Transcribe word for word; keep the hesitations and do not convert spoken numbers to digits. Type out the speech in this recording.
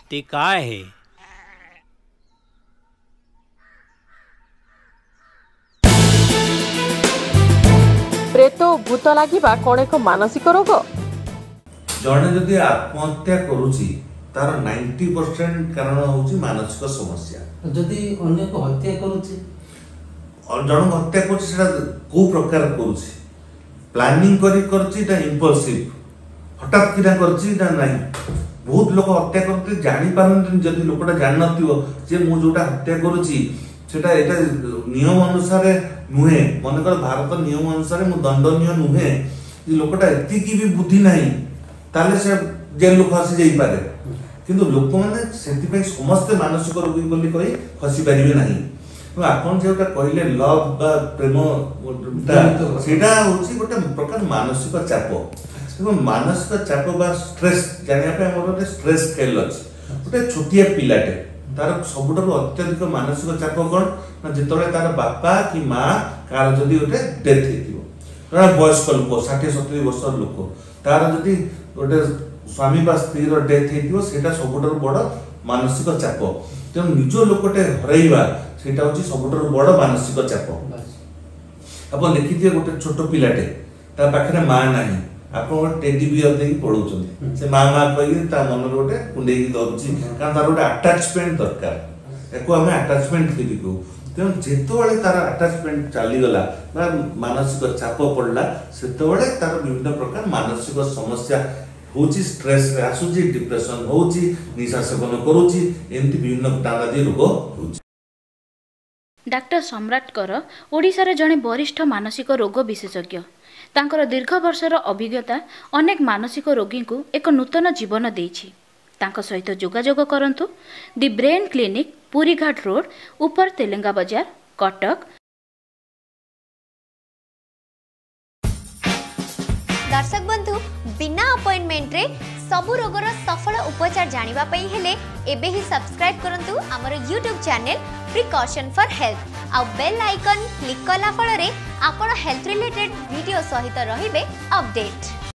ते काय है? प्रेत भूत लागिबा कोन एक मानसिक रोग? जड़े जदि आत्महत्या करुची तार नाइंटी परसेंट कारण होची मानसिक समस्या। जदि अन्य को हत्या करुची और जन हत्या करुची सेटा को प्रकार करुची, प्लानिंग करी करुची ता इंपल्सिव हठात किना करुची ना नहीं। बहुत लोग हत्या करते जानि पारन, जदि लोकटा जान नथिवो जे मु जोटा हत्या करुची सेटा एटा नियम अनुसार नुहे, मनकर भारत नियम अनुसार मु दंडनीय नुहे, जे लोकटा एति की भी बुद्धि नहीं ताले से जेल फसी जाई पारे, किंतु लोक माने सेति पे समस्त मानसिक रोगी बोली कहि फसी परिबे नहीं। तो आपन जेटा कहिले लव बा प्रेम सेटा होची गोटे प्रकार मानसिक चाप। देखो मानसिक चाप बा स्ट्रेस जानिया पे हमर स्ट्रेस स्केल अछि। गोटे छोटिया पिलाटे तार सबुठारु अत्यधिक मानसिक चाप कोन ना जेतले तार बापा कि मां कार जदि गोटे डेथ हेतिबो, रा वयस्क लोक साठ सत्तर वर्ष लोक तार जदि गोटे स्वामी बा स्त्री डेथ हेतिबो सेटा सबुठारु बड़ मानसिक चाप। तेणु निज लोकटे हरैबा सेटा होची सबुठारु बड़ मानसिक चाप। अपन देखिथिए गोटे छोट पिलाटे ता पाखरे मां नाही, आपण टेडी बियर देकी पढौछन, से मां मां कहि ता मन गोटे कुंडेई दउची, कारण तार गोटे अटैचमेंट दरकार। एको हमें अटैचमेंट थेबी को। तेणु जेतोले तार अटैचमेंट चली गला बा मानसिक चाप पड़ला सेतोले तार विभिन्न प्रकार मानसिक समस्या होची, स्ट्रेस रे आसुची, डिप्रेशन होची, निशा सेवन करूची, एमती विभिन्न नानादी रोग होची। डॉक्टर सम्राटकर ओडिशार जड़े वरिष्ठ मानसिक रोग विशेषज्ञ। तांकर दीर्घ वर्षर अभिज्ञता अनेक मानसिक रोगी को एक नूतन जीवन देइछि। तांको सहित जोगाजोग करंतु the brain clinic, Purighat road, ऊपर तेलेंगा बाजार, कटक। दर्शक बंधु, बिना अपॉइंटमेंट रे सबु रोगर सफल उपचार जानिबा पई हेले एबे ही सब्सक्राइब करंतु हमर YouTube channel precaution for health आ बेल आइकन क्लिक कला फल रे आपण हेल्थ रिलेटेड वीडियो सहित रहिबे अपडेट।